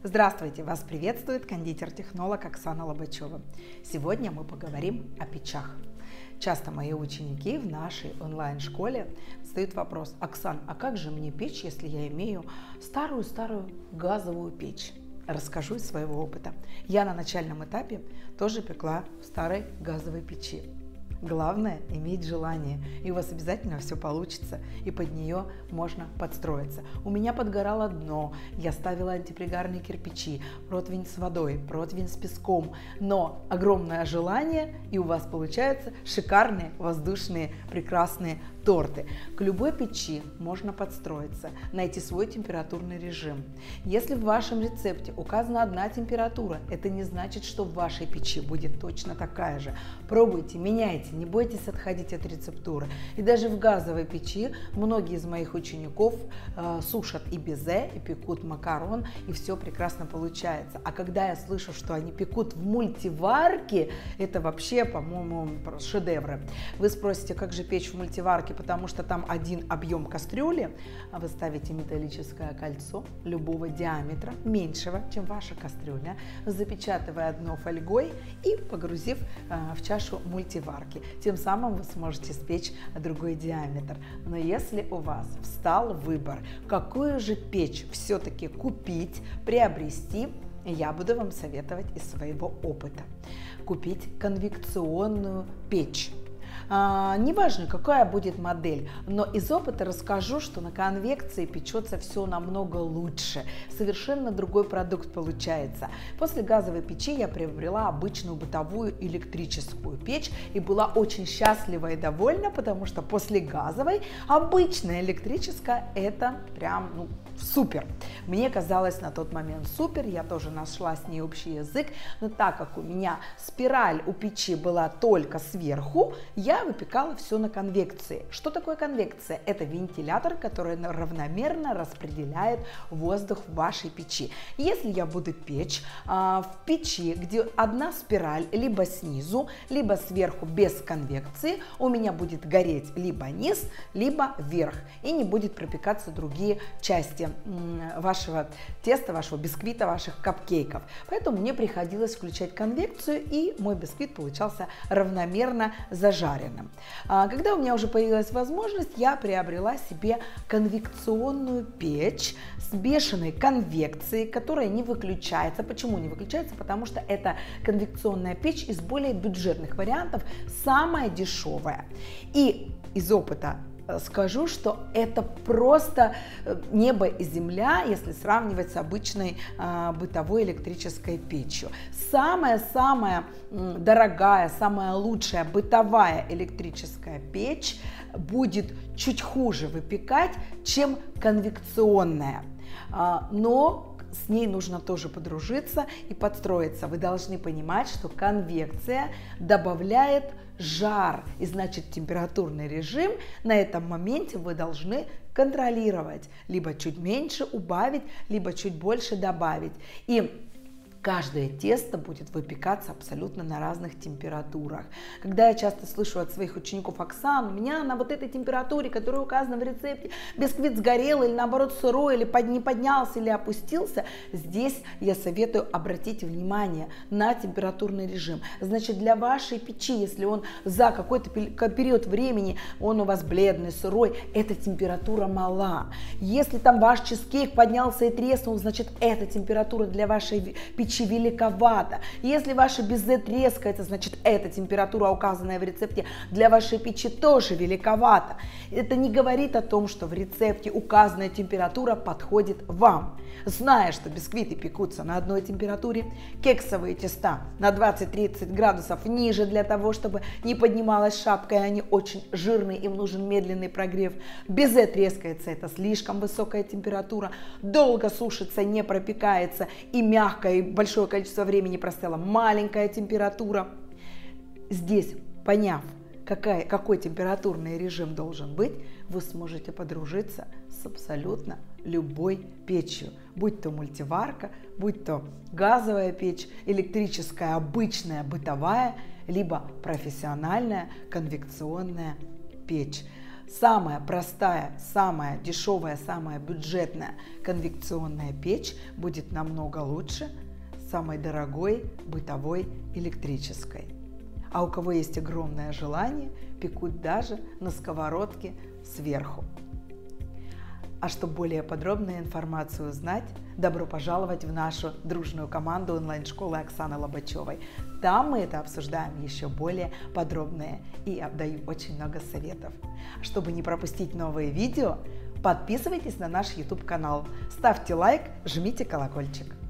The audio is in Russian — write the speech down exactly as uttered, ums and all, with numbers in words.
Здравствуйте! Вас приветствует кондитер-технолог Оксана Лобачева. Сегодня мы поговорим о печах. Часто мои ученики в нашей онлайн-школе задают вопрос: Оксан, а как же мне печь, если я имею старую-старую газовую печь? Расскажу из своего опыта. Я на начальном этапе тоже пекла в старой газовой печи. Главное – иметь желание, и у вас обязательно все получится, и под нее можно подстроиться. У меня подгорало дно, я ставила антипригарные кирпичи, противень с водой, противень с песком, но огромное желание, и у вас получаются шикарные, воздушные, прекрасные торты. К любой печи можно подстроиться, найти свой температурный режим. Если в вашем рецепте указана одна температура, это не значит, что в вашей печи будет точно такая же. Пробуйте, меняйте, не бойтесь отходить от рецептуры. И даже в газовой печи многие из моих учеников э, сушат и безе, и пекут макарон, и все прекрасно получается. А когда я слышу, что они пекут в мультиварке, это вообще, по-моему, шедевры. Вы спросите, как же печь в мультиварке? Потому что там один объем кастрюли, а вы ставите металлическое кольцо любого диаметра, меньшего, чем ваша кастрюля, запечатывая дно фольгой и погрузив э, в чашу мультиварки. Тем самым вы сможете спечь другой диаметр. Но если у вас встал выбор, какую же печь все-таки купить, приобрести, я буду вам советовать из своего опыта. Купить конвекционную печь. А, неважно, какая будет модель, но из опыта расскажу, что на конвекции печется все намного лучше. Совершенно другой продукт получается. После газовой печи я приобрела обычную бытовую электрическую печь и была очень счастлива и довольна, потому что после газовой обычная электрическая это прям ну, супер. Мне казалось на тот момент супер, я тоже нашла с ней общий язык, но так как у меня спираль у печи была только сверху, я выпекала все на конвекции. Что такое конвекция? Это вентилятор, который равномерно распределяет воздух в вашей печи. Если я буду печь а, в печи, где одна спираль либо снизу, либо сверху без конвекции, у меня будет гореть либо низ, либо верх, и не будет пропекаться другие части вашего теста, вашего бисквита, ваших капкейков. Поэтому мне приходилось включать конвекцию, и мой бисквит получался равномерно зажаренным. Когда у меня уже появилась возможность, я приобрела себе конвекционную печь с бешеной конвекцией, которая не выключается. Почему не выключается? Потому что это конвекционная печь из более бюджетных вариантов, самая дешевая. И из опыта скажу, что это просто небо и земля, если сравнивать с обычной э, бытовой электрической печью. Самая-самая дорогая, самая лучшая бытовая электрическая печь будет чуть хуже выпекать, чем конвекционная. Э, но с ней нужно тоже подружиться и подстроиться. Вы должны понимать, что конвекция добавляет жар, и значит температурный режим на этом моменте вы должны контролировать. Либо чуть меньше убавить, либо чуть больше добавить. И каждое тесто будет выпекаться абсолютно на разных температурах. Когда я часто слышу от своих учеников: Оксан, у меня на вот этой температуре, которая указана в рецепте, бисквит сгорел или наоборот сырой, или под, не поднялся, или опустился, здесь я советую обратить внимание на температурный режим. Значит, для вашей печи, если он за какой-то период времени, он у вас бледный, сырой, эта температура мала. Если там ваш чизкейк поднялся и треснул, значит, эта температура для вашей печи великовато. Если ваше безе трескается, значит, эта температура, указанная в рецепте, для вашей печи тоже великовата. Это не говорит о том, что в рецепте указанная температура подходит вам. Зная, что бисквиты пекутся на одной температуре, кексовые теста на двадцать-тридцать градусов ниже для того, чтобы не поднималась шапка, и они очень жирные, им нужен медленный прогрев. Безе трескается, это слишком высокая температура, долго сушится, не пропекается, и мягкое, и большое количество времени простояла маленькая температура. Здесь, поняв, какая, какой температурный режим должен быть, вы сможете подружиться с абсолютно любой печью. Будь то мультиварка, будь то газовая печь, электрическая, обычная, бытовая, либо профессиональная конвекционная печь. Самая простая, самая дешевая, самая бюджетная конвекционная печь будет намного лучше самой дорогой бытовой электрической. А у кого есть огромное желание, пекут даже на сковородке сверху. А чтобы более подробную информацию узнать, добро пожаловать в нашу дружную команду онлайн-школы Оксаны Лобачевой. Там мы это обсуждаем еще более подробно и даю очень много советов. Чтобы не пропустить новые видео, подписывайтесь на наш YouTube канал, ставьте лайк, жмите колокольчик.